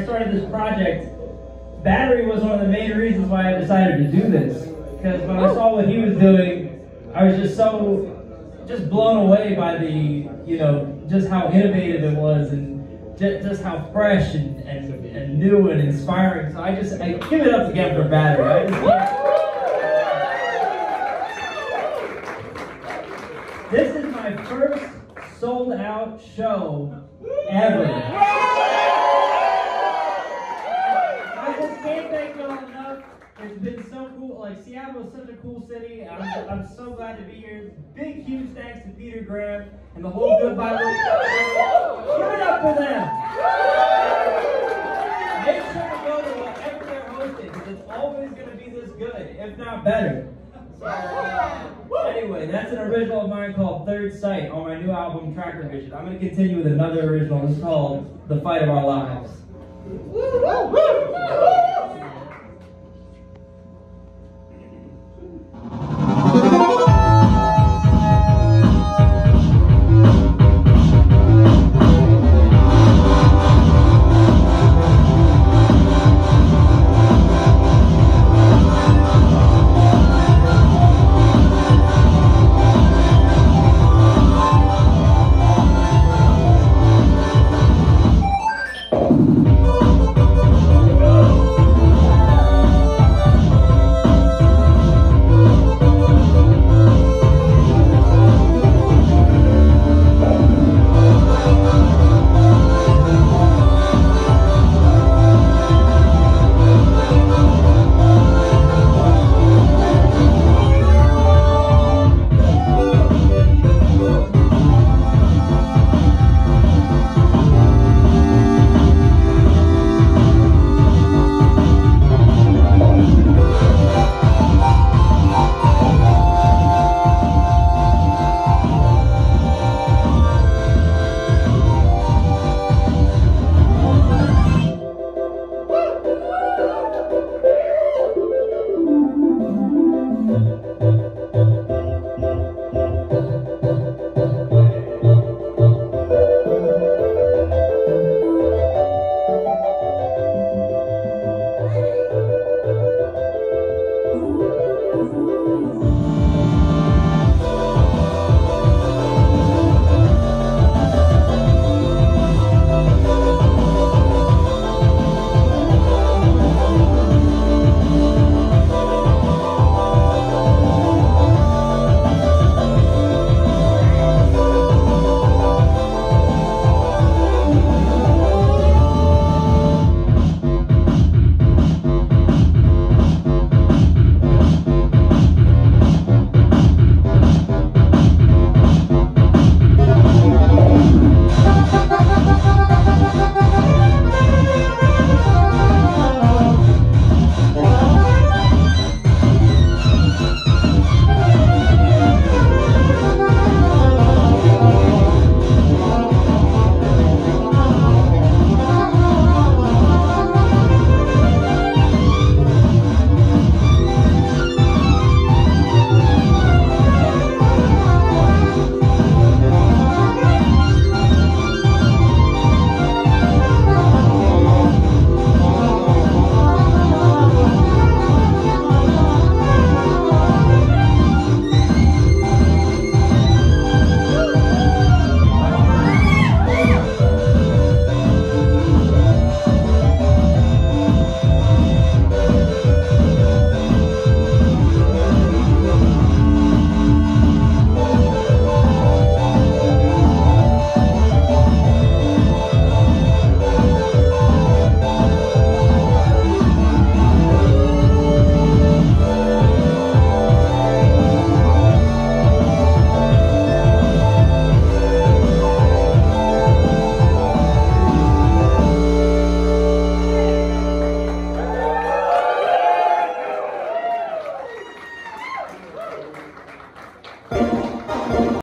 started this project, Battery was one of the main reasons why I decided to do this. Because when I saw what he was doing, I was just blown away by the, just how innovative it was and just how fresh and new and inspiring. So I give it up again for Battery. This is my first sold out show ever. I just can't thank y'all enough. It's been so cool. Like, Seattle is such a cool city. I'm so glad to be here. Big, huge thanks to Peter Graham and the whole Good Bible. Give it up for them. Make sure to go to whatever they're hosting, because it's always going to be this good, if not better. So, anyway, that's an original of mine called Third Sight on my new album, Tracker Vision. I'm going to continue with another original. It's called The Fight of Our Lives.